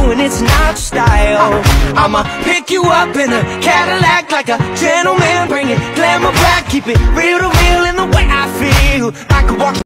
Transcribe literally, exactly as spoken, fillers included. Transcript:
and it's not style. I'ma pick you up in a Cadillac like a gentleman, bring it glamour back, keep it real to real in the way I feel. I could walk